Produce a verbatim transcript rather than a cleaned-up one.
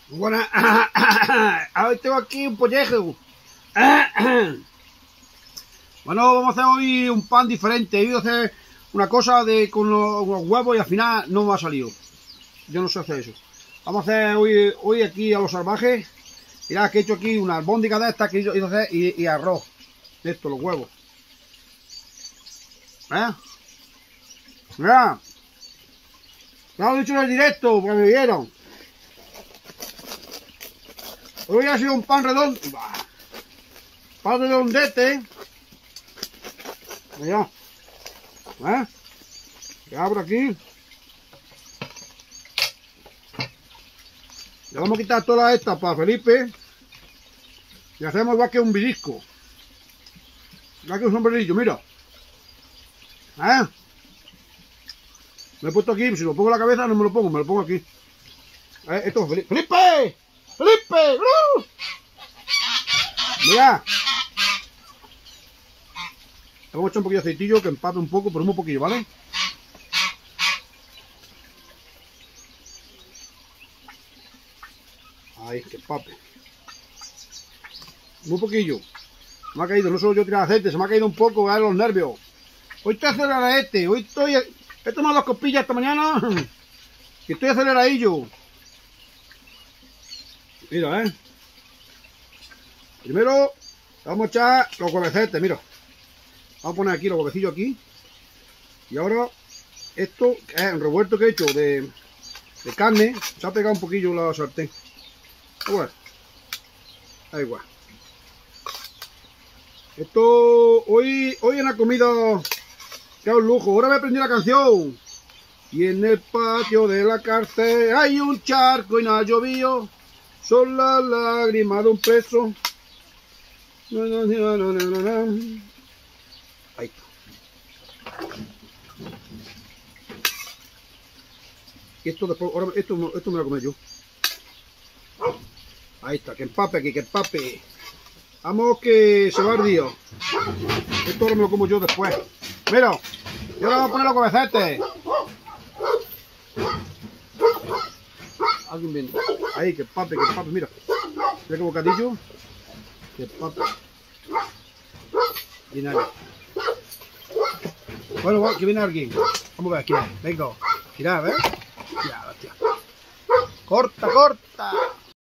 Bueno, ahora tengo aquí un pollejo. Bueno, vamos a hacer hoy un pan diferente. He ido a hacer una cosa de con los, los huevos y al final no me ha salido. Yo no sé hacer eso. Vamos a hacer hoy, hoy aquí a los salvajes. Mirad que he hecho aquí una albóndiga de estas que he ido a hacer y, y arroz. De esto, los huevos. ¿Eh? Mirad. Ya lo he dicho en el directo, porque me vieron. Hoy ha sido un pan redondo. Pan redondete. Mira. ¿Eh? Que abro aquí. Le vamos a quitar todas estas para Felipe. Y hacemos igual que un birisco. Igual que un sombrerillo, mira. ¿Eh? Me he puesto aquí, si lo pongo en la cabeza no me lo pongo, me lo pongo aquí. ¿Eh? Esto es Felipe. ¡Felipe! ¡Felipe! ¡Uh! Mira. Le vamos a echar un poquillo de aceitillo que empape un poco, pero muy poquillo, ¿vale? Ahí, que empape. Muy poquillo. Me ha caído, no solo yo tirar aceite, se me ha caído un poco, a los nervios. Hoy estoy acelerado este, hoy estoy... He tomado dos copillas esta mañana y estoy aceleradillo. Mira, eh. Primero vamos a echar los huevecetes, mira. Vamos a poner aquí los huevecillos aquí. Y ahora esto es el revuelto que he hecho de, de carne. Se ha pegado un poquillo la sartén. Bueno, da igual. Esto hoy, hoy en la comida queda un lujo. Ahora me aprendí la canción. Y en el patio de la cárcel hay un charco y no ha llovido. Son las lágrimas de un preso. Ahí está. Y esto después, ahora esto, esto me lo comí yo. Ahí está, que empape aquí, que empape. Vamos que se va el día. Esto ahora me lo como yo después. Mira, y ahora vamos a poner los huevecetes. Alguien viene. Ahí, que empape, que empape, mira. Mira qué bocadillo. Que empape. Viene alguien. Bueno, bueno, que viene alguien. Vamos a ver quién es. Venga. Mirad, ¿ves? Mirad, hostia. Corta, corta.